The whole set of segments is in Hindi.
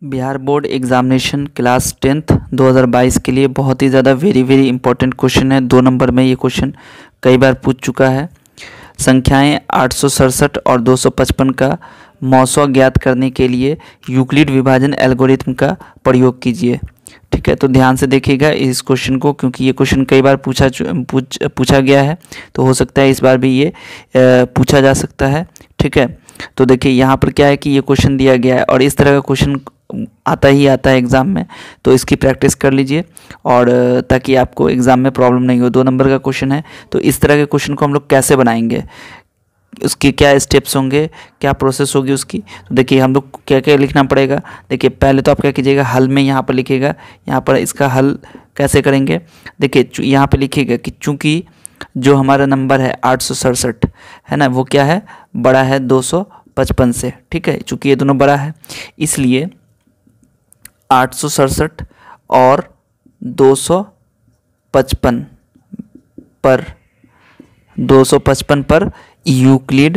Bihar board examination class 10th 2022 के लिए बहुत ही ज़्यादा वेरी इंपॉर्टेंट क्वेश्चन है। 2 नंबर में ये क्वेश्चन कई बार पूछ चुका है। संख्याएं 867 और 255 का मौसौ ज्ञात करने के लिए यूक्लिड विभाजन एल्गोरिथम का प्रयोग कीजिए। ठीक है, तो ध्यान से देखिएगा इस क्वेश्चन को, क्योंकि ये क्वेश्चन कई बार पूछा गया है, तो हो सकता है इस बार भी ये पूछा जा सकता है। ठीक है, तो देखिए यहाँ पर क्या है कि ये क्वेश्चन दिया गया है और इस तरह का क्वेश्चन आता है एग्ज़ाम में, तो इसकी प्रैक्टिस कर लीजिए और ताकि आपको एग्ज़ाम में प्रॉब्लम नहीं हो। 2 नंबर का क्वेश्चन है, तो इस तरह के क्वेश्चन को हम लोग कैसे बनाएंगे, उसके क्या स्टेप्स होंगे, क्या प्रोसेस होगी उसकी। तो देखिए हम लोग क्या क्या लिखना पड़ेगा। देखिए पहले तो आप क्या कीजिएगा, हल में यहाँ पर लिखिएगा, यहाँ पर इसका हल कैसे करेंगे। देखिए यहाँ पर लिखिएगा कि चूँकि जो हमारा नंबर है 867 है ना, वो क्या है, बड़ा है 255 से। ठीक है, चूँकि ये दोनों बड़ा है इसलिए 867 और 255 पर यूक्लिड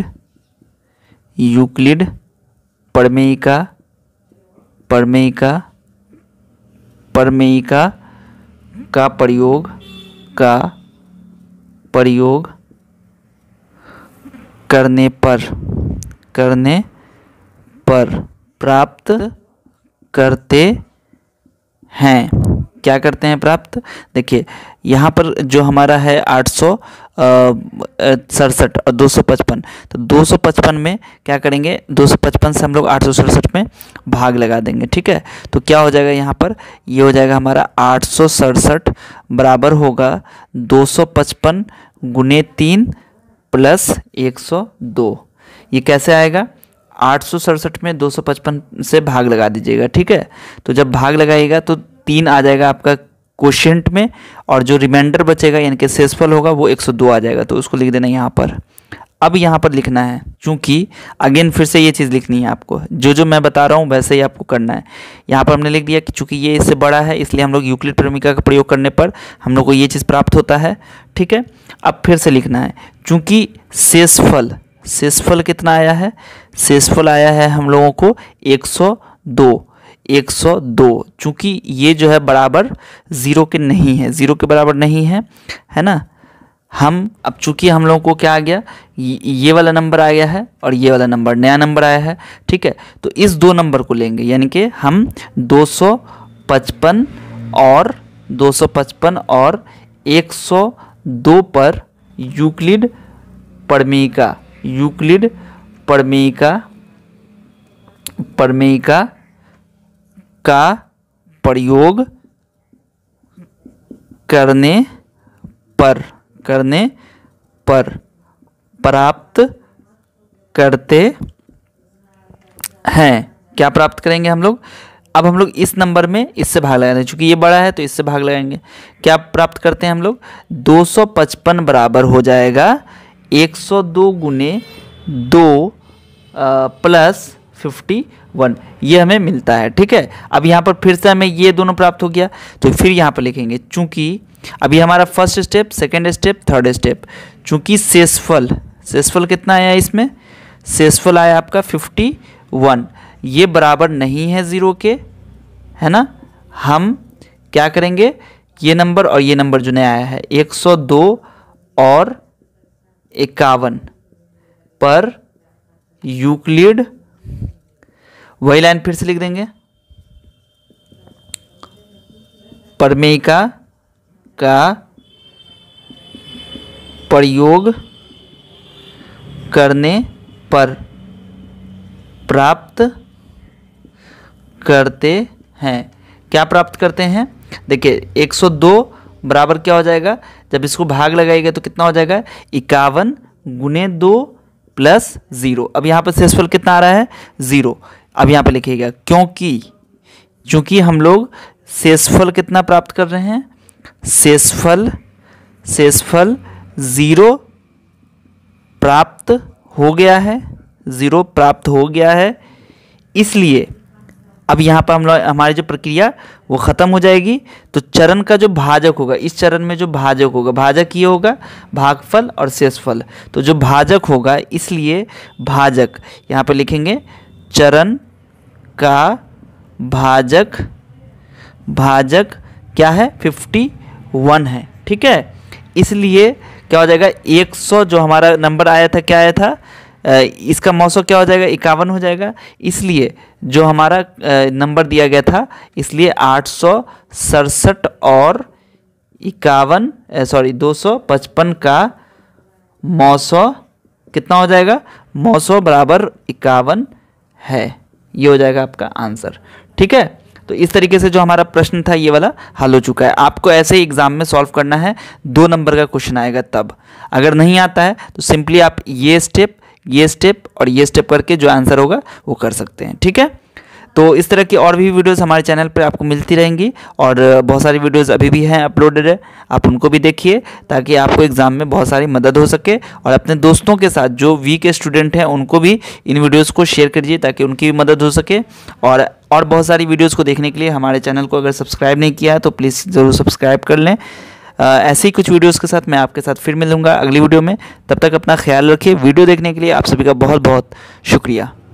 प्रमेयिका का प्रयोग करने पर प्राप्त करते हैं। क्या करते हैं, प्राप्त। देखिए यहाँ पर जो हमारा है 867 और 255, तो 255 में क्या करेंगे, 255 से हम लोग 867 में भाग लगा देंगे। ठीक है, तो क्या हो जाएगा यहाँ पर, ये हो जाएगा हमारा 867 बराबर होगा 255 गुने 3 प्लस 102। ये कैसे आएगा, 867 में 255 से भाग लगा दीजिएगा। ठीक है, तो जब भाग लगाइएगा तो 3 आ जाएगा आपका क्वोशिएंट में, और जो रिमाइंडर बचेगा यानी कि शेषफल होगा वो 102 आ जाएगा, तो उसको लिख देना यहाँ पर। अब यहाँ पर लिखना है, चूँकि अगेन फिर से ये चीज़ लिखनी है आपको, जो मैं बता रहा हूँ वैसे ही आपको करना है। यहाँ पर हमने लिख दिया कि चूँकि ये इससे बड़ा है इसलिए हम लोग यूक्लिड प्रमेयिका का प्रयोग करने पर हम लोग को ये चीज़ प्राप्त होता है। ठीक है, अब फिर से लिखना है, चूँकि शेषफल कितना आया है, शेषफल आया है हम लोगों को 102। चूँकि ये जो है बराबर 0 के नहीं है, 0 के बराबर नहीं है, है ना। हम अब चूँकि हम लोगों को क्या आ गया, ये वाला नंबर आ गया है और ये वाला नंबर नया नंबर आया है। ठीक है, तो इस 2 नंबर को लेंगे, यानी कि हम 255 और 102 पर यूक्लिड प्रमेयिका का प्रयोग करने पर प्राप्त करते हैं। क्या प्राप्त करेंगे हम लोग, अब हम लोग इस नंबर में इससे भाग लगाएंगे, चूँकि ये बड़ा है तो इससे भाग लगाएंगे। क्या प्राप्त करते हैं हम लोग, 255 बराबर हो जाएगा 102 गुने 2 प्लस 51, ये हमें मिलता है। ठीक है, अब यहाँ पर फिर से हमें ये दोनों प्राप्त हो गया, तो फिर यहाँ पर लिखेंगे, चूँकि अभी हमारा first step, second step, third step, चूँकि शेषफल कितना आया इसमें, शेषफल आया आपका 51, ये बराबर नहीं है 0 के, है ना। हम क्या करेंगे, ये नंबर और ये नंबर जो नया आया है 102 और 51 पर यूक्लिड, वही लाइन फिर से लिख देंगे, प्रमेयिका का प्रयोग करने पर प्राप्त करते हैं। क्या प्राप्त करते हैं, देखिए 102 बराबर क्या हो जाएगा, जब इसको भाग लगाएगा तो कितना हो जाएगा, 51 गुने 2 प्लस 0। अब यहाँ पर शेषफल कितना आ रहा है, 0। अब यहाँ पर लिखिएगा, चूँकि हम लोग शेषफल कितना प्राप्त कर रहे हैं, शेषफल 0 प्राप्त हो गया है, 0 प्राप्त हो गया है, इसलिए अब यहाँ पर हम लोग हमारी जो प्रक्रिया वो ख़त्म हो जाएगी। तो चरण का जो भाजक होगा, इस चरण में जो भाजक होगा, भाजक ये होगा भागफल और शेषफल, तो जो भाजक होगा इसलिए भाजक यहाँ पर लिखेंगे चरण का भाजक क्या है 51 है। ठीक है, इसलिए क्या हो जाएगा 100 जो हमारा नंबर आया था क्या आया था, इसका मौसो क्या हो जाएगा 51 हो जाएगा। इसलिए जो हमारा नंबर दिया गया था, इसलिए 867 और 255 का मौसो कितना हो जाएगा, मौसो बराबर 51 है। ये हो जाएगा आपका आंसर। ठीक है, तो इस तरीके से जो हमारा प्रश्न था ये वाला हल हो चुका है। आपको ऐसे ही एग्जाम में सॉल्व करना है, 2 नंबर का क्वेश्चन आएगा तब। अगर नहीं आता है तो सिंपली आप ये स्टेप और ये स्टेप करके जो आंसर होगा वो कर सकते हैं। ठीक है, तो इस तरह की और भी वीडियोस हमारे चैनल पर आपको मिलती रहेंगी और बहुत सारी वीडियोस अभी भी हैं अपलोडेड है, आप उनको भी देखिए ताकि आपको एग्ज़ाम में बहुत सारी मदद हो सके। और अपने दोस्तों के साथ जो वीक स्टूडेंट हैं उनको भी इन वीडियोस को शेयर करिए ताकि उनकी भी मदद हो सके। और बहुत सारी वीडियोस को देखने के लिए हमारे चैनल को अगर सब्सक्राइब नहीं किया है तो प्लीज़ ज़रूर सब्सक्राइब कर लें। ऐसे ही कुछ वीडियोस के साथ मैं आपके साथ फिर मिलूँगा अगली वीडियो में। तब तक अपना ख्याल रखिए। वीडियो देखने के लिए आप सभी का बहुत बहुत शुक्रिया।